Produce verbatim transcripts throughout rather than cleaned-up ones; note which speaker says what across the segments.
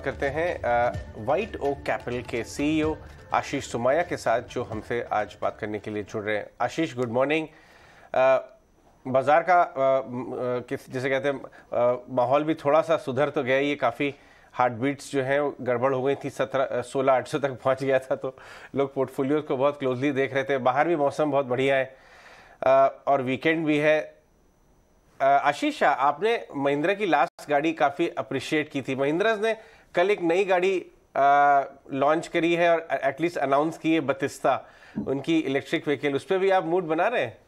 Speaker 1: करते हैं White Oak Capital के सीईओ आशीष सुमाया के साथ, जो हमसे आज बात करने के लिए जुड़ रहे हैं। Ashish, good morning. बाजार का आ, किस जैसे कहते हैं माहौल भी थोड़ा सा सुधर तो गया, ये काफ़ी हार्ट बीट्स जो हैं गड़बड़ हो गई थी, सत्रह सोलह आठ सौ तक पहुंच गया था, तो लोग पोर्टफोलियोज को बहुत क्लोजली देख रहे थे। बाहर भी मौसम बहुत बढ़िया है आ, और वीकेंड भी है। आशीष, आपने महिंद्रा की लास्ट गाड़ी काफ़ी अप्रिशिएट की थी। महिंद्रा ने कल एक नई गाड़ी लॉन्च करी है और एटलीस्ट अनाउंस की है, बतिस्ता, उनकी इलेक्ट्रिक व्हीकल। उस पर भी आप मूड बना रहे हैं?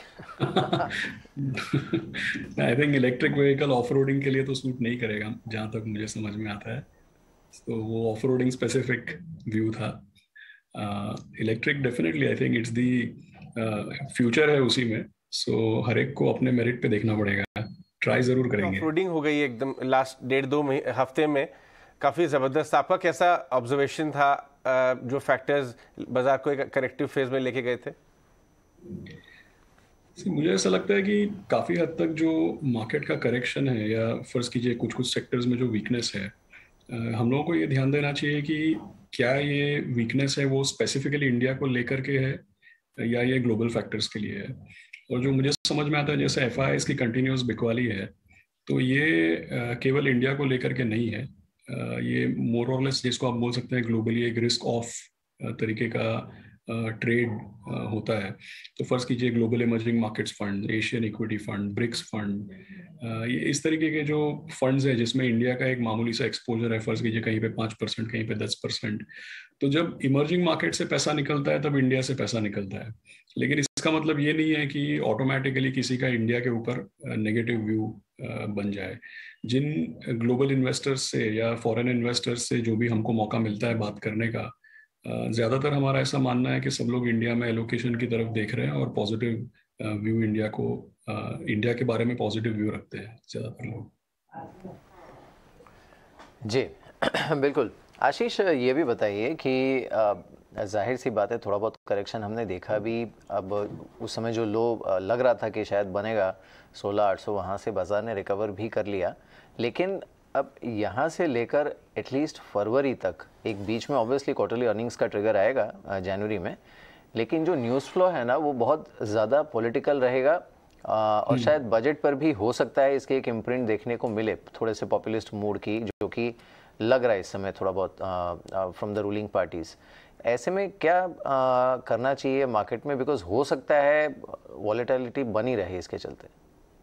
Speaker 2: I think electric vehicle off roading के लिए तो सूट नहीं करेगा, जहां तक मुझे समझ में आता है। तो वो ऑफ रोडिंग स्पेसिफिक व्यू था। Electric definitely I think it's the future है उसी में। सो so, हर एक को अपने मेरिट पे देखना पड़ेगा, ट्राई जरूर करेंगे।
Speaker 1: ऑफ रोडिंग हो गई एकदम लास्ट डेढ़ दो हफ्ते में, काफ़ी ज़बरदस्त। आपका कैसा ऑब्जर्वेशन था? जो फैक्टर्स बाजार को एक करेक्टिव फेज में लेके गए थे?
Speaker 2: मुझे ऐसा लगता है कि काफ़ी हद तक जो मार्केट का करेक्शन है, या फर्ज कीजिए कुछ कुछ सेक्टर्स में जो वीकनेस है, हम लोगों को ये ध्यान देना चाहिए कि क्या ये वीकनेस है वो स्पेसिफिकली इंडिया को लेकर के है या ये ग्लोबल फैक्टर्स के लिए है। और जो मुझे समझ में आता है, जैसे एफ आई एस की कंटिन्यूस बिकवाली है, तो ये केवल इंडिया को लेकर के नहीं है। ये मोर और लेस जिसको आप बोल सकते हैं ग्लोबली एक रिस्क ऑफ तरीके का ट्रेड होता है। तो फर्ज कीजिए global emerging markets fund, Asian equity fund, BRICS fund, ये इस तरीके के जो फंड्स है जिसमें इंडिया का एक मामूली सा एक्सपोजर है, फर्ज कीजिए कहीं पे पाँच परसेंट, कहीं पे दस परसेंट। तो जब इमर्जिंग मार्केट से पैसा निकलता है तब इंडिया से पैसा निकलता है। लेकिन इसका मतलब ये नहीं है कि ऑटोमेटिकली किसी का इंडिया के ऊपर नेगेटिव व्यू बन जाए। जिन ग्लोबल इन्वेस्टर्स से या फॉरेन इन्वेस्टर्स से जो भी हमको मौका मिलता है बात करने का, ज़्यादातर हमारा ऐसा मानना है कि सब लोग इंडिया में एलोकेशन की तरफ देख रहे हैं और पॉजिटिव व्यू इंडिया को, इंडिया के बारे में पॉजिटिव व्यू रखते हैं ज़्यादातर लोग।
Speaker 3: जी बिल्कुल। आशीष, ये भी बताइए कि जाहिर सी बात है थोड़ा बहुत करेक्शन हमने देखा भी। अब उस समय जो लो लग रहा था कि शायद बनेगा सोलह आठ सौ, वहाँ से बाजार ने रिकवर भी कर लिया। लेकिन अब यहाँ से लेकर एटलीस्ट फरवरी तक एक बीच में ऑब्वियसली क्वार्टरली अर्निंग्स का ट्रिगर आएगा जनवरी में, लेकिन जो न्यूज़ फ्लो है ना वो बहुत ज़्यादा पॉलिटिकल रहेगा और शायद बजट पर भी हो सकता है इसके एक इम्प्रिंट देखने को मिले, थोड़े से पॉपुलिस्ट मूड की, जो कि लग रहा है इस समय थोड़ा बहुत फ्रॉम द रूलिंग पार्टीज। ऐसे में क्या आ, करना चाहिए मार्केट में, बिकॉज हो सकता है वॉलेटिलिटी बनी रहे इसके चलते।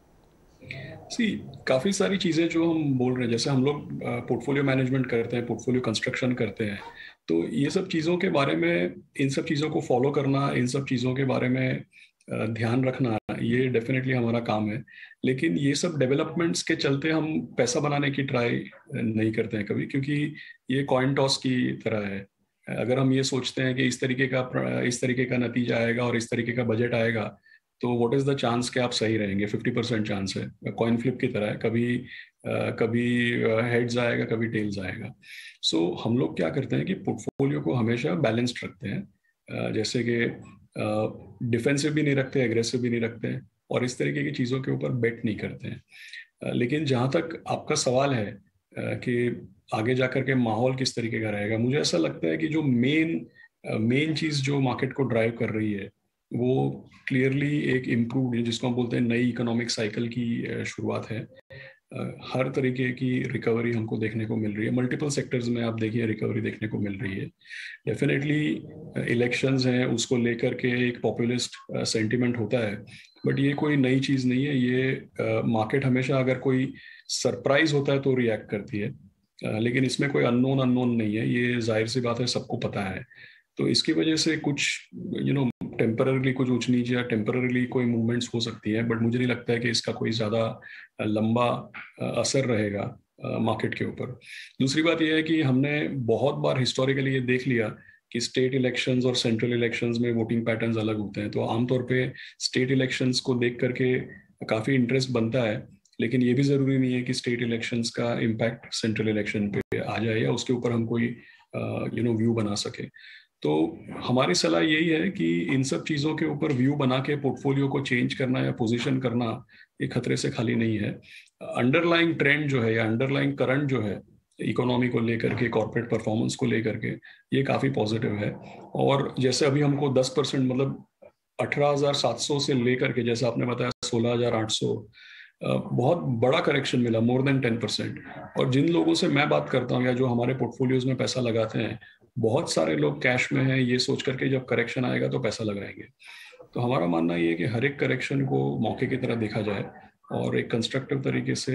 Speaker 2: सी काफ़ी सारी चीज़ें जो हम बोल रहे हैं, जैसे हम लोग पोर्टफोलियो मैनेजमेंट करते हैं, पोर्टफोलियो कंस्ट्रक्शन करते हैं, तो ये सब चीज़ों के बारे में, इन सब चीज़ों को फॉलो करना, इन सब चीज़ों के बारे में ध्यान रखना, ये डेफिनेटली हमारा काम है। लेकिन ये सब डेवलपमेंट्स के चलते हम पैसा बनाने की ट्राई नहीं करते हैं कभी, क्योंकि ये कॉइन टॉस की तरह है। अगर हम ये सोचते हैं कि इस तरीके का इस तरीके का नतीजा आएगा और इस तरीके का बजट आएगा, तो व्हाट इज द चांस कि आप सही रहेंगे? फिफ्टी परसेंट चांस है। कॉइन फ्लिप की तरह है, कभी uh, कभी हेड्स आएगा, कभी टेल्स आएगा। सो so, हम लोग क्या करते हैं कि पोर्टफोलियो को हमेशा बैलेंस्ड रखते हैं, uh, जैसे कि डिफेंसिव uh, भी नहीं रखते, एग्रेसिव भी नहीं रखते हैं, और इस तरीके की चीज़ों के ऊपर बेट नहीं करते हैं। uh, लेकिन जहाँ तक आपका सवाल है uh, कि आगे जाकर के माहौल किस तरीके का रहेगा, मुझे ऐसा लगता है कि जो मेन मेन चीज़ जो मार्केट को ड्राइव कर रही है वो क्लियरली एक इम्प्रूव्ड, जिसको हम बोलते हैं नई इकोनॉमिक साइकिल की शुरुआत है। हर तरीके की रिकवरी हमको देखने को मिल रही है, मल्टीपल सेक्टर्स में आप देखिए रिकवरी देखने को मिल रही है। डेफिनेटली इलेक्शंस हैं, उसको लेकर के एक पॉपुलिस्ट सेंटिमेंट होता है, बट ये कोई नई चीज़ नहीं है। ये मार्केट हमेशा अगर कोई सरप्राइज होता है तो रिएक्ट करती है, लेकिन इसमें कोई अननोन अननोन नहीं है, ये जाहिर सी बात है, सबको पता है। तो इसकी वजह से कुछ यू नो टेम्पररली कुछ ऊंच नीच या टेम्पररली कोई मूवमेंट्स हो सकती है, बट मुझे नहीं लगता है कि इसका कोई ज़्यादा लंबा असर रहेगा मार्केट के ऊपर। दूसरी बात यह है कि हमने बहुत बार हिस्टोरिकली ये देख लिया कि स्टेट इलेक्शंस और सेंट्रल इलेक्शंस में वोटिंग पैटर्न्स अलग होते हैं। तो आमतौर पे स्टेट इलेक्शंस को देख करके काफ़ी इंटरेस्ट बनता है, लेकिन ये भी ज़रूरी नहीं है कि स्टेट इलेक्शंस का इम्पैक्ट सेंट्रल इलेक्शन पे आ जाए या उसके ऊपर हम कोई यू नो व्यू बना सके। तो हमारी सलाह यही है कि इन सब चीज़ों के ऊपर व्यू बना के पोर्टफोलियो को चेंज करना या पोजीशन करना ये खतरे से खाली नहीं है। अंडरलाइंग ट्रेंड जो है या अंडरलाइंग करंट जो है इकोनॉमी को लेकर के, कॉर्पोरेट परफॉर्मेंस को लेकर के, ये काफ़ी पॉजिटिव है। और जैसे अभी हमको दस परसेंट मतलब अठारह हज़ार सात सौ से लेकर के, जैसे आपने बताया सोलह हज़ार आठ सौ, बहुत बड़ा करेक्शन मिला, मोर देन टेन परसेंट। और जिन लोगों से मैं बात करता हूँ या जो हमारे पोर्टफोलियोज में पैसा लगाते हैं, बहुत सारे लोग कैश में हैं ये सोच करके जब करेक्शन आएगा तो पैसा लगाएंगे। तो हमारा मानना ये है कि हर एक करेक्शन को मौके की तरह देखा जाए और एक कंस्ट्रक्टिव तरीके से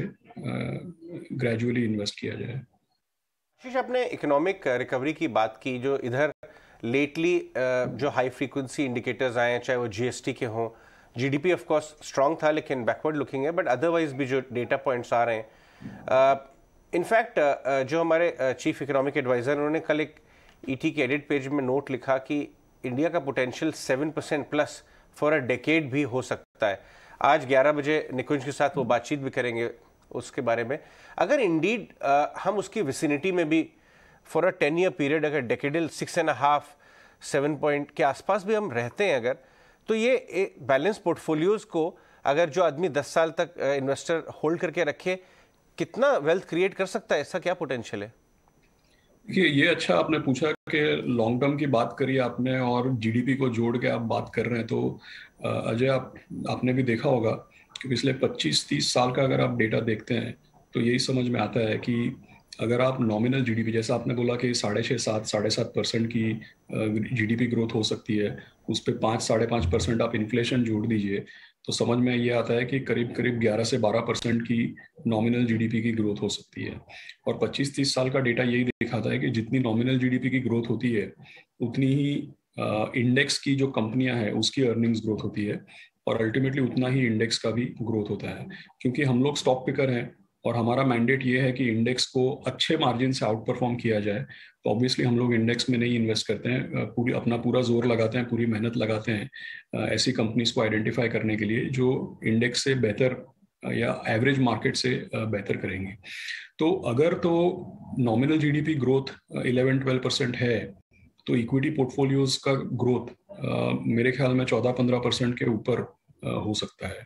Speaker 2: ग्रेजुअली इन्वेस्ट किया जाए।
Speaker 1: आशीष, आपने इकोनॉमिक रिकवरी की बात की, जो इधर लेटली जो हाई फ्रीक्वेंसी इंडिकेटर्स आए हैं, चाहे वो जीएसटी के हों, जीडीपी ऑफ कोर्स स्ट्रांग था लेकिन बैकवर्ड लुकिंग है, बट अदरवाइज भी जो डेटा पॉइंट्स आ रहे हैं, इनफैक्ट uh, uh, जो हमारे चीफ इकोनॉमिक एडवाइजर, उन्होंने कल एक ईटी के एडिट पेज में नोट लिखा कि इंडिया का potential seven percent plus for a decade भी हो सकता है। आज ग्यारह बजे निकुंज के साथ वो बातचीत भी करेंगे उसके बारे में। अगर इंडीड हम उसकी विसिनिटी में भी for a ten year period, अगर decadal six and half seven point के आसपास भी हम रहते हैं अगर, तो ये बैलेंस पोर्टफोलियोज को अगर जो आदमी दस साल तक इन्वेस्टर होल्ड करके रखे, कितना वेल्थ क्रिएट कर सकता है? ऐसा क्या पोटेंशियल है?
Speaker 2: देखिए, ये अच्छा आपने पूछा कि लॉन्ग टर्म की बात करी आपने और जीडीपी को जोड़ के आप बात कर रहे हैं। तो अजय, आप आपने भी देखा होगा कि पिछले पच्चीस तीस साल का अगर आप डेटा देखते हैं तो यही समझ में आता है कि अगर आप नॉमिनल जीडीपी, जैसा आपने बोला कि साढ़े छः सात साढ़े सात परसेंट की जीडीपी ग्रोथ हो सकती है, उस पर पाँच साढ़े पाँच परसेंट आप इन्फ्लेशन जोड़ दीजिए तो समझ में ये आता है कि करीब करीब ग्यारह से बारह परसेंट की नॉमिनल जीडीपी की ग्रोथ हो सकती है। और पच्चीस तीस साल का डेटा यही दिखाता है कि जितनी नॉमिनल जीडीपी की ग्रोथ होती है उतनी ही इंडेक्स की जो कंपनियां हैं उसकी अर्निंग्स ग्रोथ होती है और अल्टीमेटली उतना ही इंडेक्स का भी ग्रोथ होता है। क्योंकि हम लोग स्टॉक पिकर हैं और हमारा मैंडेट ये है कि इंडेक्स को अच्छे मार्जिन से आउट परफॉर्म किया जाए, तो ऑब्वियसली हम लोग इंडेक्स में नहीं इन्वेस्ट करते हैं, पूरी अपना पूरा जोर लगाते हैं, पूरी मेहनत लगाते हैं ऐसी कंपनीज को आइडेंटिफाई करने के लिए जो इंडेक्स से बेहतर या एवरेज मार्केट से बेहतर करेंगे। तो अगर तो nominal GDP growth eleven twelve percent है तो इक्विटी पोर्टफोलियोज का ग्रोथ मेरे ख्याल में चौदह पंद्रह परसेंट के ऊपर हो सकता है,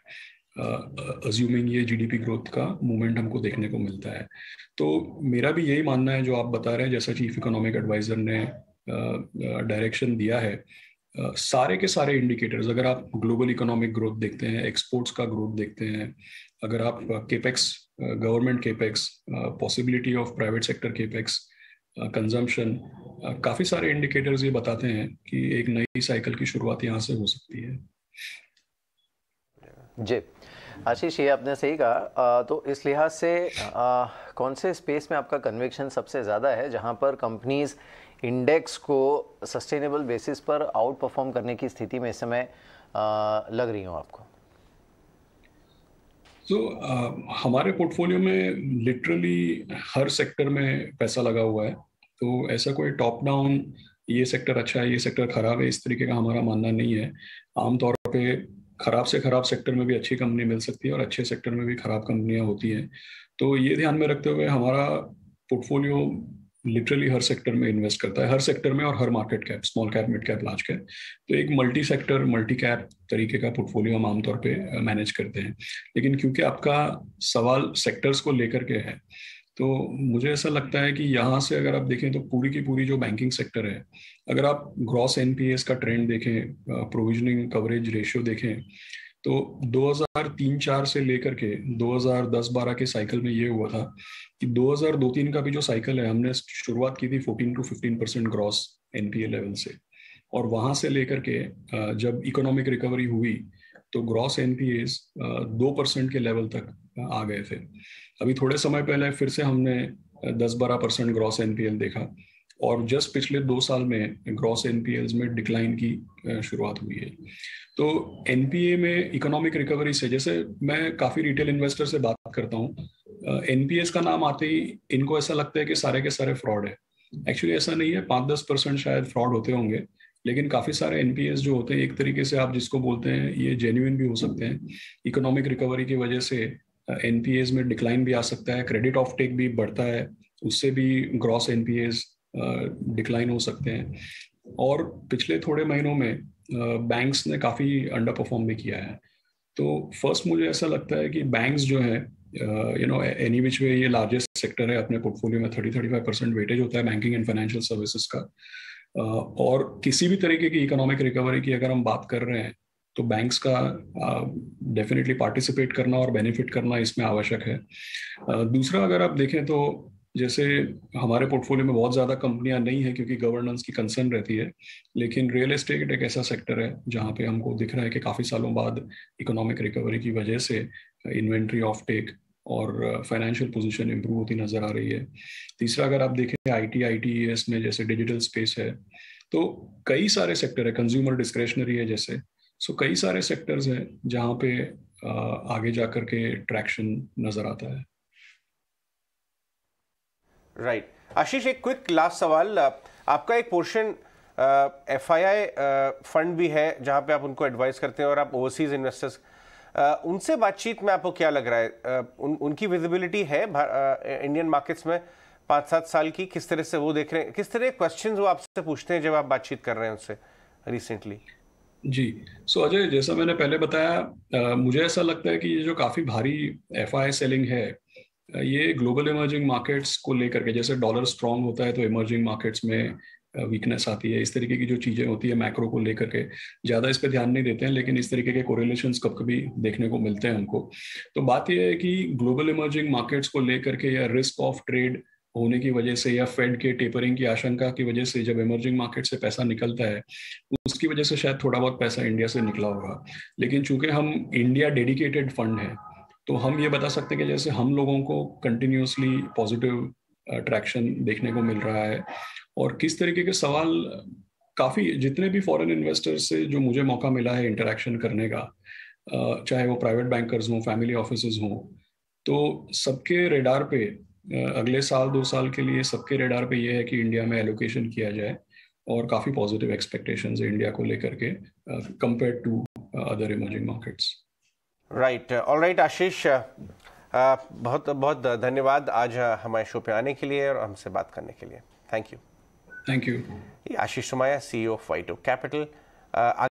Speaker 2: अज्यूमिंग ये जीडीपी ग्रोथ का मूवमेंट हमको देखने को मिलता है। तो मेरा भी यही मानना है जो आप बता रहे हैं, जैसा चीफ इकोनॉमिक एडवाइजर ने डायरेक्शन दिया है, Uh, सारे के सारे इंडिकेटर्स, अगर आप ग्लोबल इकोनॉमिक ग्रोथ देखते हैं, एक्सपोर्ट्स का ग्रोथ देखते हैं, अगर आप capex, government capex, possibility of private sector capex, consumption, काफ़ी सारे इंडिकेटर्स ये बताते हैं कि एक नई साइकिल की शुरुआत यहाँ से हो सकती है।
Speaker 3: जी आशीष, ये आपने सही कहा। तो इस लिहाज से आ, कौन से स्पेस में आपका कन्विक्शन सबसे ज़्यादा है जहाँ पर कंपनीज इंडेक्स को सस्टेनेबल बेसिस पर आउट परफॉर्म करने की स्थिति में इस समय लग रही हो आपको?
Speaker 2: तो so, हमारे पोर्टफोलियो में लिटरली हर सेक्टर में पैसा लगा हुआ है, तो ऐसा कोई टॉप डाउन ये सेक्टर अच्छा है ये सेक्टर खराब है इस तरीके का हमारा मानना नहीं है। आमतौर पे खराब से खराब सेक्टर में भी अच्छी कंपनी मिल सकती है और अच्छे सेक्टर में भी खराब कंपनियां होती हैं। तो ये ध्यान में रखते हुए हमारा पोर्टफोलियो लिटरली हर सेक्टर में इन्वेस्ट करता है, हर सेक्टर में और हर market cap, small cap, mid cap, large cap. तो एक मल्टी सेक्टर मल्टी कैप तरीके का पोर्टफोलियो हम आमतौर पे मैनेज करते हैं। लेकिन क्योंकि आपका सवाल सेक्टर्स को लेकर के है, तो मुझे ऐसा लगता है कि यहाँ से अगर आप देखें तो पूरी की पूरी जो बैंकिंग सेक्टर है, अगर आप ग्रॉस एनपीएस का ट्रेंड देखें, प्रोविजनिंग कवरेज रेशियो देखें, तो दो हज़ार तीन चार से लेकर के दो हज़ार दस बारह के साइकिल में ये हुआ था कि दो हज़ार दो तीन का भी जो साइकिल है, हमने शुरुआत की थी fourteen to fifteen percent gross NPA level से, और वहां से लेकर के जब इकोनॉमिक रिकवरी हुई तो ग्रॉस एनपीएस दो परसेंट के लेवल तक आ गए थे। अभी थोड़े समय पहले फिर से हमने दस बारह परसेंट ग्रॉस एनपीएल देखा और जस्ट पिछले दो साल में ग्रॉस एनपीएल्स में डिक्लाइन की शुरुआत हुई है। तो एनपीए में इकोनॉमिक रिकवरी से, जैसे मैं काफ़ी रिटेल इन्वेस्टर से बात करता हूँ, एनपीएस का नाम आते ही इनको ऐसा लगता है कि सारे के सारे फ्रॉड है। एक्चुअली ऐसा नहीं है, पाँच दस परसेंट शायद फ्रॉड होते होंगे, लेकिन काफ़ी सारे एनपीएस जो होते हैं एक तरीके से आप जिसको बोलते हैं ये जेन्युइन भी हो सकते हैं। इकोनॉमिक रिकवरी की वजह से एनपीएस में डिक्लाइन भी आ सकता है, क्रेडिट ऑफ टेक भी बढ़ता है, उससे भी ग्रॉस एनपीएस डिक्लाइन हो सकते हैं। और पिछले थोड़े महीनों में बैंक्स ने काफ़ी अंडर परफॉर्म भी किया है। तो फर्स्ट मुझे ऐसा लगता है कि बैंक्स जो हैं you know any which way ये लार्जेस्ट सेक्टर है अपने पोर्टफोलियो में, thirty thirty five percent weightage होता है बैंकिंग एंड फाइनेंशियल सर्विसेज का। uh, और किसी भी तरीके की इकोनॉमिक रिकवरी की अगर हम बात कर रहे हैं तो बैंक्स का डेफिनेटली uh, पार्टिसिपेट करना और बेनिफिट करना इसमें आवश्यक है। uh, दूसरा अगर आप देखें तो जैसे हमारे पोर्टफोलियो में बहुत ज़्यादा कंपनियां नहीं है क्योंकि गवर्नेंस की कंसर्न रहती है, लेकिन रियल एस्टेट एक ऐसा सेक्टर है जहां पे हमको दिख रहा है कि काफ़ी सालों बाद इकोनॉमिक रिकवरी की वजह से इन्वेंट्री ऑफ टेक और फाइनेंशियल पोजीशन इंप्रूव होती नज़र आ रही है। तीसरा अगर आप देखें आईटी आईटीएस में जैसे डिजिटल स्पेस है, तो कई सारे सेक्टर है, कंज्यूमर डिस्क्रेशनरी है जैसे, सो कई सारे सेक्टर्स हैं जहां पे आगे जाकर के ट्रैक्शन नज़र आता है।
Speaker 1: Right right. आशीष, एक क्विक लास्ट सवाल, आपका एक portion F I I fund भी है जहां पे आप उनको एडवाइस करते हैं और आप ओवरसीज इन्वेस्टर्स, उनसे बातचीत में आपको क्या लग रहा है? uh, उन, उनकी विजिबिलिटी है इंडियन मार्केट्स में पाँच सात साल की? किस तरह से वो देख रहे हैं, किस तरह के क्वेश्चंस वो आपसे पूछते हैं जब आप बातचीत कर रहे हैं उनसे रिसेंटली?
Speaker 2: जी, सो so, अजय, जैसा मैंने पहले बताया, uh, मुझे ऐसा लगता है कि ये जो काफ़ी भारी एफ आई आई सेलिंग है ये ग्लोबल इमर्जिंग मार्केट्स को लेकर के, जैसे डॉलर स्ट्रांग होता है तो इमर्जिंग मार्केट्स में वीकनेस आती है, इस तरीके की जो चीज़ें होती है मैक्रो को लेकर के ज़्यादा इस पे ध्यान नहीं देते हैं, लेकिन इस तरीके के कोरिलेशंस कभी कभी देखने को मिलते हैं हमको। तो बात यह है कि ग्लोबल इमर्जिंग मार्केट्स को लेकर के या रिस्क ऑफ ट्रेड होने की वजह से या फेड के टेपरिंग की आशंका की वजह से जब इमर्जिंग मार्केट से पैसा निकलता है, उसकी वजह से शायद थोड़ा बहुत पैसा इंडिया से निकला होगा। लेकिन चूंकि हम इंडिया डेडिकेटेड फंड है तो हम ये बता सकते हैं कि जैसे हम लोगों को कंटिन्यूसली पॉजिटिव अट्रैक्शन देखने को मिल रहा है। और किस तरीके के सवाल, काफ़ी जितने भी फॉरेन इन्वेस्टर्स से जो मुझे मौका मिला है इंटरेक्शन करने का, चाहे वो प्राइवेट बैंकर्स हों, फैमिली ऑफिसेज हों, तो सबके रेडार पे अगले साल दो साल के लिए सबके रेडार पे ये है कि इंडिया में एलोकेशन किया जाए और काफ़ी पॉजिटिव एक्सपेक्टेशंस है इंडिया को लेकर के compare to other emerging markets.
Speaker 1: Right, all right Ashish, बहुत बहुत धन्यवाद आज हमारे शो पे आने के लिए और हमसे बात करने के लिए। Thank you.
Speaker 2: Thank you.
Speaker 1: Ashish Sumaiya, CEO of White Oak capital.